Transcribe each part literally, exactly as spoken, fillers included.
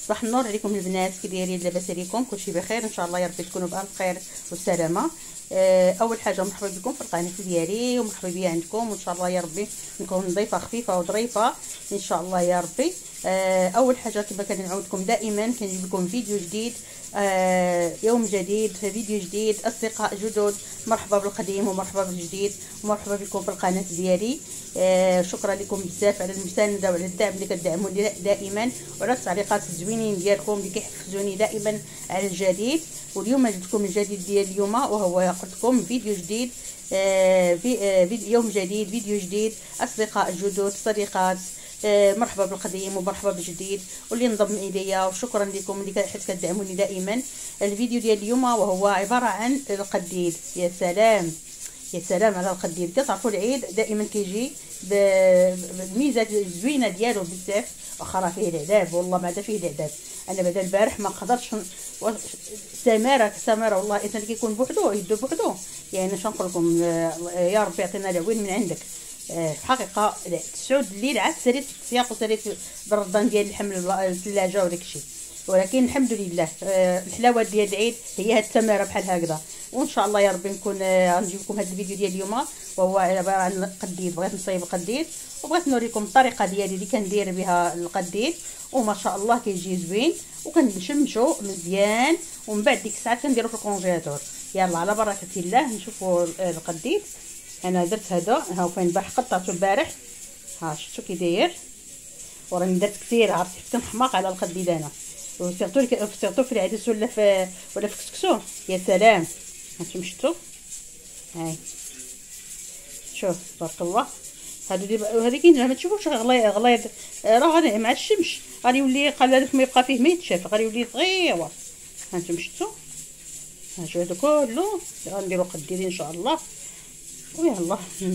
صباح النور عليكم البنات، كي دايرين؟ لاباس عليكم؟ كلشي بخير ان شاء الله، يا ربي تكونوا بالف خير والسلامه. اول حاجه مرحبا بكم في القناه ديالي ومرحبا بيا عندكم، وان شاء الله يا ربي نكون ضيفه خفيفه وظريفه ان شاء الله يا ربي. اول حاجه كما كنعودكم دائما كنجيب لكم فيديو جديد، يوم جديد، فيديو جديد، اصدقاء جدد، مرحبا بالقديم ومرحبا بالجديد ومرحبا بكم في القناه ديالي. شكرا لكم بزاف على المسانده وعلى الدعم اللي كتدعموني دائما، وعلى التعليقات الزوينين ديالكم اللي كيحفزوني دائما على الجديد. واليوم جبت لكم الجديد ديال اليوم، وهو قلت لكم فيديو جديد، آه في آه فيديو يوم جديد، فيديو جديد، اصدقاء جدد، صديقات، آه مرحبا بالقديم ومرحبا بالجديد واللي انضم اليا، وشكرا لكم اللي حيت كتدعموني دائما. الفيديو ديال اليوم وهو عباره عن القديد. يا سلام يا سلام على القديد، كتعرفوا العيد دائما كيجي بالميزه الزوينه ديالو بزاف، واخا راه فيه العذاب، والله ما عاد فيه العذاب. انا بعدا البارح ما قدرتش سماره سماره والله اذا كيكون بوحدو يدو بوحدو، يعني اش نقول لكم، يا ربي يعطينا العوين من عندك. في الحقيقه تسعود الليل عاد سريت في السياق وسريت بالردان ديال الحمل الثلاجه وداك الشيء، ولكن الحمد لله الحلاوه ديال العيد هي هاد التماره بحال هكذا. وان شاء الله يا ربي نكون غنجيب لكم هذا الفيديو ديال اليوم، وهو عباره عن القديد. بغيت نصايب القديد وبغيت نوريكم الطريقه ديالي اللي كندير بها القديد، وما شاء الله كيجي زوين وكنشمشو مزيان، ومن بعد ديك الساعه كنديرو في الكونجيلاتور. يلا على بركه الله نشوفوا القديد. انا درت هذا، ها هو فين البارح قطعته البارح، ها شفتوا كي داير، وراني درت كثير، عرفتي كنحماق على القديد انا، وسيرتو سيرتو في العدس ولا في ولا في كسكسو. يا سلام هانتوما شفتوا، هاي شوف تبارك الله. هادو دي هذيك ما تشوفوش غلايض غلايض، راه غادي مع الشمس غادي يولي قلالك ما يبقى فيه ما يتشاف، غادي يولي صغيور. هانتوما شفتوا، ها شو هذا كله غنديرو قديد ان شاء الله. ويلا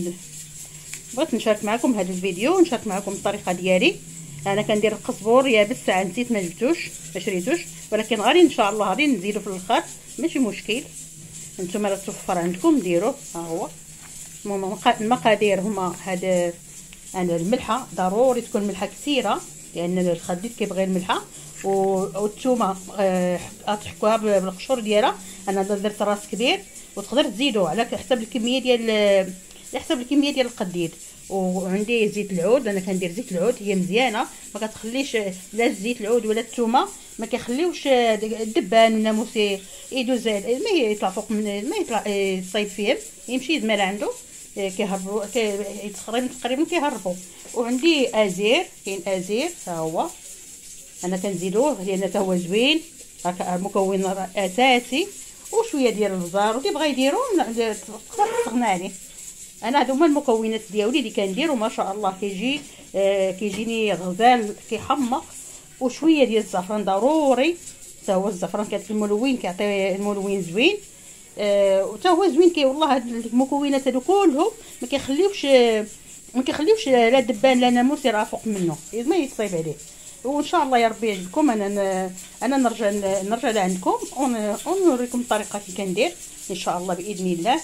بغيت نشارك معكم هذا الفيديو ونشارك معكم الطريقه ديالي. انا كندير القزبور يابس، ساعه نسيت ما جبتوش ما شريتوش، ولكن غادي ان شاء الله غادي نزيدو في الاخر، ماشي مشكل. نتوما راه توفر عندكم ديروه. ها هو المهم المقادير هما هاد انا الملحه ضروري تكون ملحه كثيره، لان الخديد كيبغي الملحه، والثومه آه تحكوها بالقشور ديالها. انا درت راس كبير، وتقدر تزيدوا على حسب الكميه ديال على حسب الكميه ديال القديد. وعندي زيت العود، انا كندير زيت العود، هي مزيانه ما كتخليش لا زيت العود ولا الثومه ما كيخليوش الدبان والناموس يدوز ما يطلع فوق من ما يطلع يصيب فيهم، يمشي يزمر عنده كيهربوا تقريبا تقريبا كيهربوا. وعندي ازير، كاين ازير ها هو انا كنزيدوه لان حتى هو زوين، هكا مكون اساسي. وشويه ديال البزار، واللي بغى يديرو تقدر تستغنى عليه. انا هادو هما المكونات ديالي اللي كندير، وما شاء الله كيجي آه كيجيني غزال كيحمق. وشويه ديال الزعفران ضروري، حتى هو الزعفران كيعطي الملون، كيعطي الملون زوين، آه وحتى هو زوين كي والله. هاد المكونات هادو كلهم ما كيخليوش ما كيخليوش لا دبان لا ناموس يرا فوق منه ما يتصيب عليه. وان شاء الله يا ربي يعجبكم. انا انا نرجع نرجع لعندكم ونوريكم الطريقه كي كندير ان شاء الله باذن الله.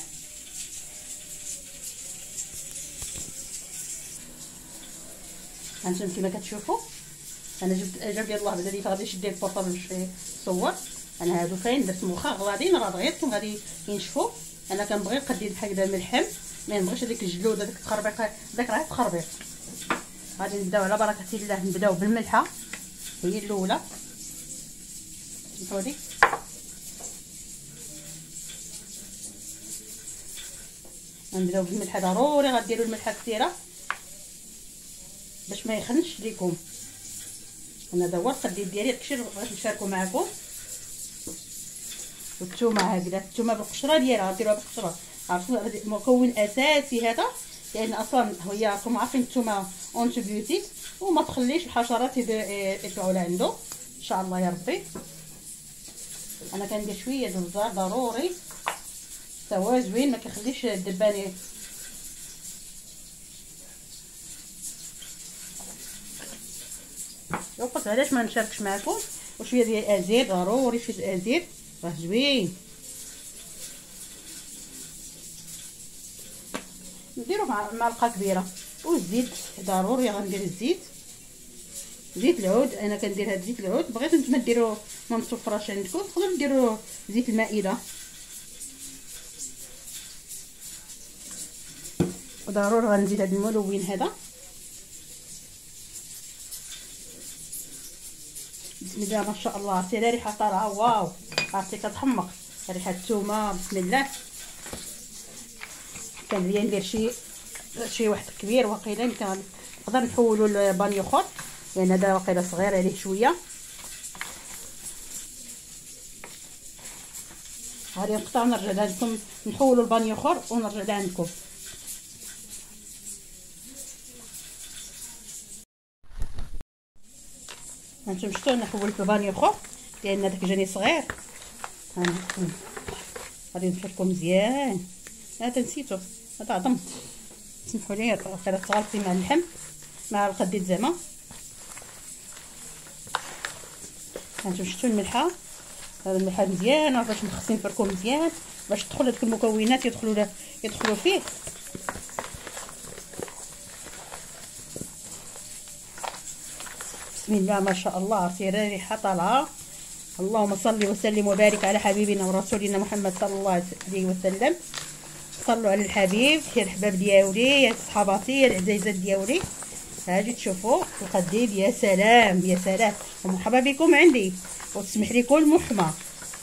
هانتوما كما كتشوفوا انا جبت جاب لي الله بزاف غادي نشد البورطابل باش نصور. انا هادو فين درت مخا غلاضين راه دغيا غادي ينشفوا. انا كنبغي القديد بحال هكذا ملحم، ما نبغيش هذيك الجلود هذاك التخربيق، داك راه تخربيق. غادي نبداو على بركه الله، نبداو بالملحه هي الاولى. شوفوا ديك نبداو بالملحه، ضروري غديروا الملحه كثيره باش ما يخنش ليكم. انا هذا هو القديد ديالي، داكشي اللي بغيت نشاركو معكم. والثومه هكذا، الثومه بالقشره ديالها غديروها بالقشره، عرفتوا مكون اساسي هذا، لان اصلا هي راكم عارفين الثومه اونتيبيوتيك وما تخليش الحشرات يطلعوا لعنده ان شاء الله يا ربي. انا كندير شويه د البزار ضروري، حتى هو زوين ما كيخليش الدبان. وقلت علاش ما نشاركش معكم. وشويه ديال الازير ضروري، شويه الازير راه زوين. نديرو مع معلقه كبيره. والزيت ضروري غندير الزيت، زيت العود انا كندير هاد زيت العود. بغيتو نتوما ديروا ما متوفراش عندكم تقدروا ديروا زيت المائده. وضروري غنزيد هاد الملون هذا. بسم الله ما شاء الله. سير ريحه طالعه واو، عرفتي كتحمق ريحه الثومه. بسم الله. كنبغي ندير شي شي واحد كبير واقيلا. يمكن نقدر نحولوا البانيو اخر لان هذا واقيلا صغير عليه شويه. غادي نقطع ونرجع لكم نحولوا البانيو اخر ونرجع لعندكم. هانتوما شفتوا انا حولت البانيو اخر لان داك جاني صغير. غادي نحط لكم مزيان. هذا نسيتو هذا عظم. سمحوا لي واقيلا تغلطي مع اللحم مع القديد زعما. هانتوما شفتوا الملحه. هذا الملحه مزيان باش نخصني نفركو مزيان باش تدخل هذوك المكونات يدخلوا يدخلوا فيه. بسم الله ما شاء الله. سير ريحه طالعه. اللهم صل وسلم وبارك على حبيبنا ورسولنا محمد صلى الله عليه وسلم. صلوا على الحبيب يا الحباب ديالي يا صحاباتي يا العزيزات ديالي. هاجي تشوفوا القديد. يا سلام يا سلام ومرحبا بكم عندي وتسمح لي كل محمى.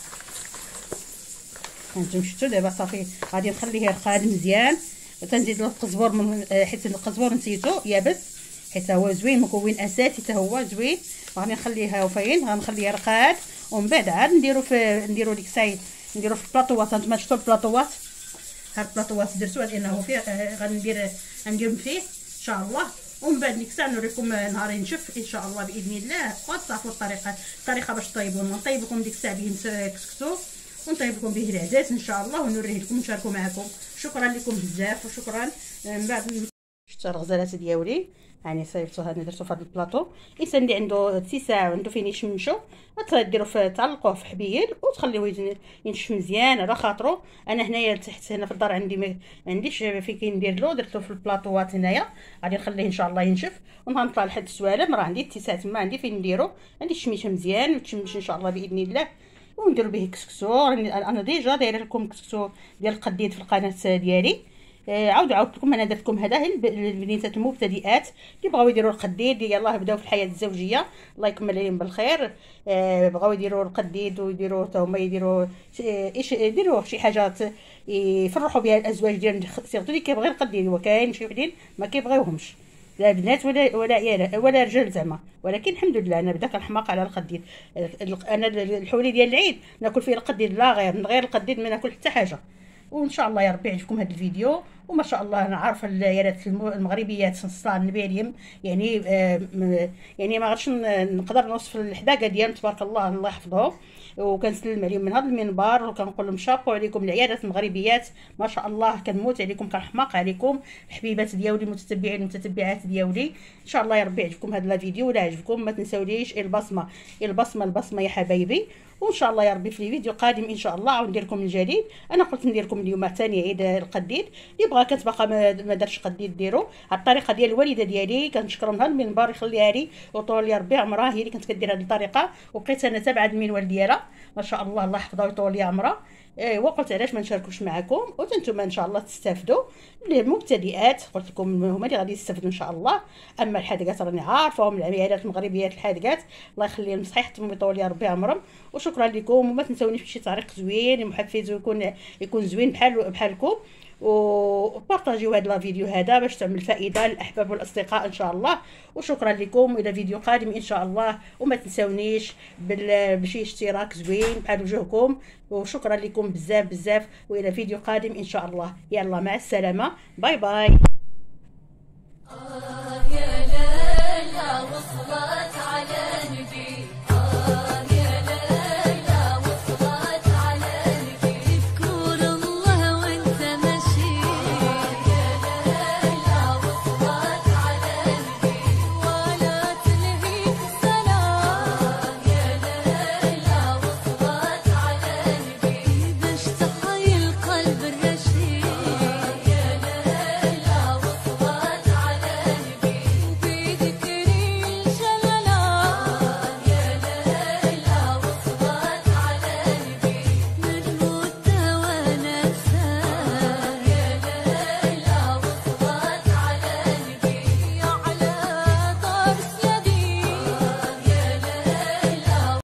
هانتوما شفتوا دابا صافي غادي نخليه يرقاد مزيان. تنزيد له القزبر من حيت القزبر نسيتو يابس حيت هو زوين مكون اساسي حتى هو زوين. غادي نخليها فين غنخليه يرقاد ومن بعد عاد نديرو في نديرو ديك الساعه نديرو في البلاطوات. هانتوما شفتوا البلاطوات. هاد البلاطوات درتوها لانه فيه غندير غندير فيه ان شاء الله. ومن بعد ديك الساعه نوريكم نهار ينشف ان شاء الله باذن الله. وتصافوا الطريقه الطريقه باش طيبوا. نطيب لكم ديك الساعه به كسكسو ونطيب لكم به العدس ان شاء الله ونوريه لكم ونشاركوا معكم. شكرا لكم بزاف وشكرا. من بعد شفتوا الغزالات ديالي يعني صيفطوها انا درتو في هذا البلاطو. الانسان اللي عنده اتساع عنده فين يشمشو غتديروا في تعلقوه في حبيل وتخليوه ينشف مزيان على خاطرو. انا هنايا تحت هنا في الدار عندي ما عنديش فين كندير له. درتو في البلاطوات هنايا غادي نخليه ان شاء الله ينشف ونطلع لحد السوالم. راه عندي اتساع تما عندي فين نديرو. عندي الشميشه مزيان وتشمش ان شاء الله باذن الله. ونديرو به كسكسو. انا ديجا دايره لكم كسكسو ديال القديد في القناه ديالي. عاود عاودت لكم انا درت لكم هذا البنيتات المبتدئات اللي بغاو يديروا القديد يلاه بداو في الحياه الزوجيه الله يكمل عليهم بالخير. آه بغاو يديروا القديد ويديروا حتى هما يديروا ايش يديروا شي حاجات يفرحوا بها الازواج ديالهم. سيرتو اللي كيبغي القديد وكاين شي وحدين ما كيبغيوهمش لا بنات ولا ولا عيال ولا رجال زعما. ولكن الحمد لله انا بدا كنحماق على القديد. انا الحولي ديال العيد ناكل فيه القديد لا غير من غير القديد ما ناكل حتى حاجه. وان شاء الله يا ربي يعجبكم هذا الفيديو. وما شاء الله انا عارفه العيالات المغربيات الصلاه النبي عليهم يعني آه يعني ما غاديش نقدر نوصف الحداقه ديالهم تبارك الله الله يحفظهم. وكنسلم عليهم من هذا المنبر وكنقول لهم شابو عليكم العيالات المغربيات ما شاء الله. كنموت عليكم كنحماق عليكم الحبيبات ديالي المتتبعين والمتتبعات ديالي. ان شاء الله يا ربي يعجبكم هذا الفيديو. ولا عجبكم ما تنساوليش البصمه البصمه البصمه يا حبايبي. وان شاء الله يا ربي في الفيديو قادم ان شاء الله وندير لكم الجديد. انا قلت ندير لكم اليوم ثاني عيد القديد. اللي بغى كتبقى ما دارش قديد ديرو على الطريقه ديال الوالده ديالي. كنشكرهم من هذا المنبر يخليها لي وطول لي ربي عمرها. هي اللي كنت كدير هذه الطريقه وبقيت انا تابعه المنوال ديالها ما شاء الله الله يحفظها ويطول لي عمرها. ايوا قلت علاش ما نشاركوش معكم وانتم ان شاء الله تستافدوا. المبتدئات قلت لكم هما اللي غادي يستافدوا ان شاء الله. اما الحادقات راني عارفاهم العائلات المغربيات الحادقات الله يخليهم صحيحتهم ويطول لي ربي عمرهم. وشكرا لكم وما تنساونيش بشي تعليق زوين محفز ويكون يكون زوين بحال بحالكم. وبارطاجيو هذا الفيديو هذا باش تعمل فائده للاحباب والاصدقاء ان شاء الله. وشكرا لكم الى فيديو قادم ان شاء الله. وما تنساونيش بشي اشتراك زوين بحال وجهكم. وشكرا لكم بزاف بزاف والى فيديو قادم ان شاء الله. يلا مع السلامه باي باي.